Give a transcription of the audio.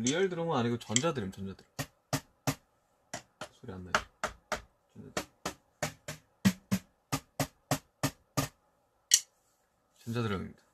리얼 드럼은 아니고 전자드럼. 소리 안 나지? 전자드럼입니다.